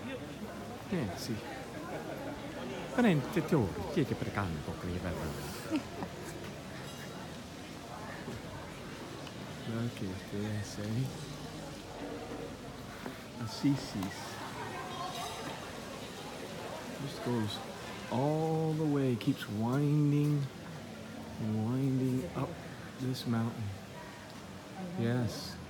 Sì. Parente Teori, chi è che precanta con i verbi? Look at this, eh? Assisi's. Just goes all the way, keeps winding and winding up this mountain. Yes.